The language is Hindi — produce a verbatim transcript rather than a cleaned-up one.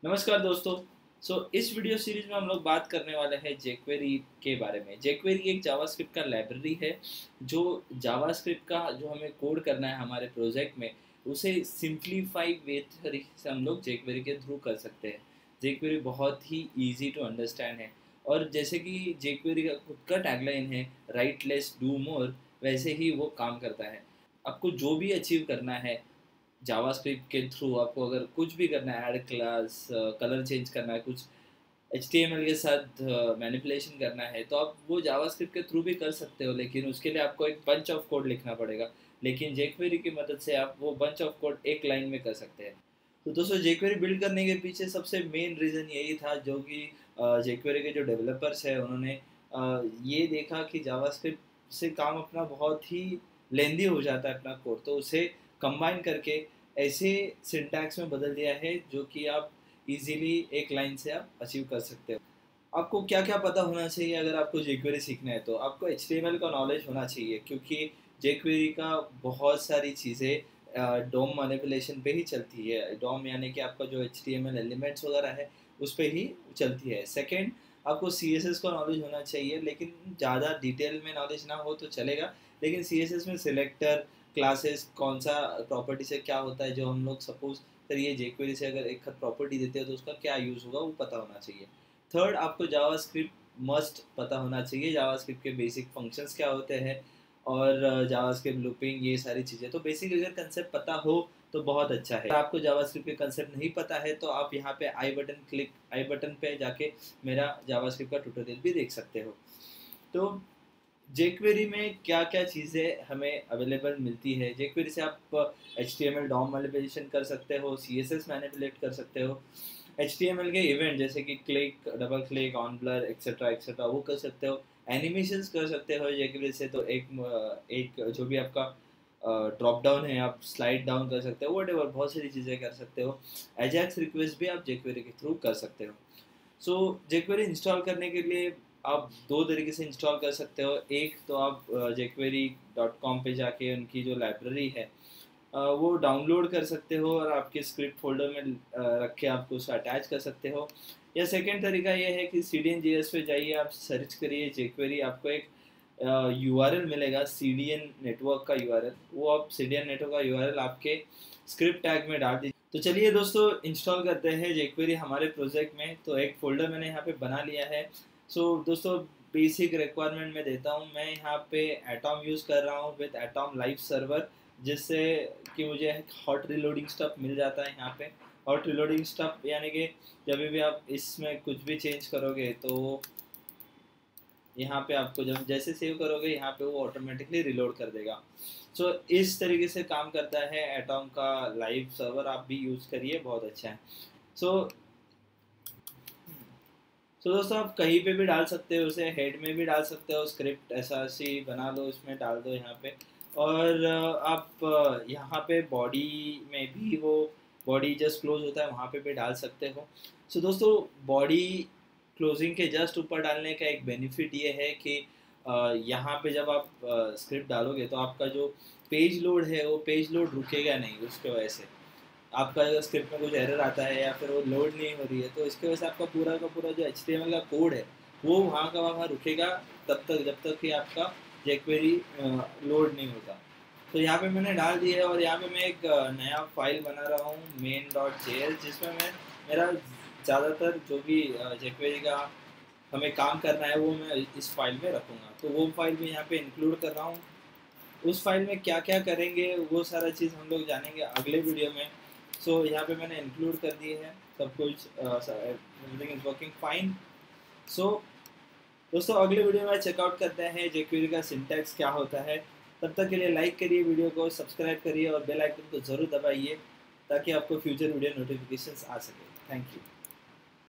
नमस्कार दोस्तों। सो इस वीडियो सीरीज में हम लोग बात करने वाले हैं jQuery के बारे में। jQuery एक जावास्क्रिप्ट का लाइब्रेरी है जो जावास्क्रिप्ट का जो हमें कोड करना है हमारे प्रोजेक्ट में, उसे सिंप्लीफाई वे तरीके से हम लोग jQuery के थ्रू कर सकते हैं। jQuery बहुत ही इजी टू अंडरस्टैंड है और जैसे कि jQuery का खुद का टैगलाइन है राइट लेस डू मोर, वैसे ही वो काम करता है। आपको जो भी अचीव करना है जावास्क्रिप्ट के थ्रू, आपको अगर कुछ भी करना है, ऐड क्लास, कलर चेंज करना है, कुछ एच टी एम एल के साथ मैनिपुलेशन करना है, तो आप वो जावास्क्रिप्ट के थ्रू भी कर सकते हो, लेकिन उसके लिए आपको एक बंच ऑफ कोड लिखना पड़ेगा। लेकिन jQuery की मदद से आप वो बंच ऑफ कोड एक लाइन में कर सकते हैं। तो दोस्तों, jQuery बिल्ड करने के पीछे सबसे मेन रीज़न यही था, जो कि jQuery के जो डेवलपर्स है उन्होंने uh, ये देखा कि जावास्क्रिप्ट से काम अपना बहुत ही लेंदी हो जाता है अपना कोड, तो उसे कंबाइन करके ऐसे सिंटैक्स में बदल दिया है जो कि आप इजीली एक लाइन से आप अचीव कर सकते हो। आपको क्या क्या पता होना चाहिए अगर आपको jQuery सीखना है? तो आपको एच टी एम एल का नॉलेज होना चाहिए, क्योंकि jQuery का बहुत सारी चीज़ें डोम मैनिपुलेशन पे ही चलती है। डोम यानी कि आपका जो H T M L elements वगैरह है उस पर ही चलती है। सेकेंड, आपको सी एस एस का नॉलेज होना चाहिए, लेकिन ज़्यादा डिटेल में नॉलेज ना हो तो चलेगा। लेकिन सी एस एस में सिलेक्टर, क्लासेस, कौन सा प्रॉपर्टी से क्या होता है, जो हम लोग सपोज करिए jQuery से अगर एक प्रॉपर्टी देते हो तो उसका क्या यूज़ होगा वो पता होना चाहिए। थर्ड, आपको जावास्क्रिप्ट मस्ट पता होना चाहिए, जावास्क्रिप्ट के बेसिक फंक्शंस क्या होते हैं और जावास्क्रिप्ट लूपिंग, ये सारी चीज़ें। तो बेसिक अगर कंसेप्ट पता हो तो बहुत अच्छा है। अगर आपको जावास्क्रिप्ट के कंसेप्ट नहीं पता है तो आप यहाँ पे I button click I button पे जाके मेरा जावास्क्रिप्ट का ट्यूटोरियल भी देख सकते हो। तो jQuery में क्या क्या चीज़ें हमें अवेलेबल मिलती है। jQuery से आप H T M L DOM manipulation कर सकते हो, सी एस एस मैनिपुलेट कर सकते हो, एच टी एम एल के इवेंट जैसे कि click, double click, on blur, etcetera etcetera वो कर सकते हो, एनिमेशंस कर सकते हो jQuery से। तो एक एक जो भी आपका ड्रॉप डाउन है आप स्लाइड डाउन कर सकते हो, व्हाटएवर बहुत सारी चीज़ें कर सकते हो। एजाक्स रिक्वेस्ट भी आप jQuery के थ्रू कर सकते हो। सो so, jQuery इंस्टॉल करने के लिए आप दो तरीके से इंस्टॉल कर सकते हो। एक तो आप jQuery डॉट कॉम पे जाके उनकी जो लाइब्रेरी है वो डाउनलोड कर सकते हो और आपके स्क्रिप्ट फोल्डर में रख के आपको उसे अटैच कर सकते हो। या सेकेंड तरीका ये है कि C D N G S पे जाइए, आप सर्च करिए jQuery, आपको एक यू आर एल मिलेगा, सी डी एन नेटवर्क का यू आर एल। वो आप सी डी एन नेटवर्क का यू आर एल आपके स्क्रिप्ट टैग में डाल दीजिए। तो चलिए दोस्तों, इंस्टॉल करते हैं jQuery हमारे प्रोजेक्ट में। तो एक फोल्डर मैंने यहाँ पे बना लिया है। सो so, दोस्तों, बेसिक रिक्वायरमेंट में देता हूँ। मैं यहाँ पे एटॉम यूज़ कर रहा हूँ विद एटॉम लाइव सर्वर, जिससे कि मुझे हॉट रिलोडिंग स्टफ मिल जाता है यहाँ पे। हॉट रिलोडिंग स्टफ यानी कि जब भी आप इसमें कुछ भी चेंज करोगे तो यहाँ पे आपको जब जैसे सेव करोगे यहाँ पे वो ऑटोमेटिकली रिलोड कर देगा। सो so, इस तरीके से काम करता है एटॉम का लाइव सर्वर, आप भी यूज़ करिए, बहुत अच्छा है। सो so, तो so, दोस्तों, आप कहीं पे भी डाल सकते हो, उसे हेड में भी डाल सकते हो, स्क्रिप्ट ऐसा सी बना लो, इसमें डाल दो यहाँ पे। और आप यहाँ पे बॉडी में भी, वो बॉडी जस्ट क्लोज होता है वहाँ पे भी डाल सकते हो। सो so, दोस्तों, बॉडी क्लोजिंग के जस्ट ऊपर डालने का एक बेनिफिट ये है कि यहाँ पे जब आप स्क्रिप्ट डालोगे तो आपका जो पेज लोड है वो पेज लोड रुकेगा नहीं। उसके वजह से आपका अगर स्क्रिप्ट में कुछ एरर आता है या फिर वो लोड नहीं हो रही है तो इसकी वजह से आपका पूरा का पूरा जो एच टी एम एल का कोड है वो वहाँ का वहाँ रुकेगा तब तक जब तक कि आपका jQuery लोड नहीं होता। तो यहाँ पे मैंने डाल दिया है और यहाँ पे मैं एक नया फाइल बना रहा हूँ मेन डॉट जे एस, जिसमें मैं मेरा ज़्यादातर जो भी jQuery का हमें काम करना है वो मैं इस फाइल में रखूँगा। तो वो फाइल भी यहाँ पे इंक्लूड कर रहा हूँ। उस फाइल में क्या क्या करेंगे वो सारा चीज़ हम लोग जानेंगे अगले वीडियो में। सो so, यहाँ पे मैंने इंक्लूड कर दिए हैं सब कुछ, everything is working fine. So दोस्तों, अगले वीडियो में चेकआउट करते हैं jQuery का सिंटैक्स क्या होता है। तब तक के लिए लाइक करिए, वीडियो को सब्सक्राइब करिए और बेल आइकन को ज़रूर दबाइए ताकि आपको फ्यूचर वीडियो नोटिफिकेशंस आ सके। Thank you.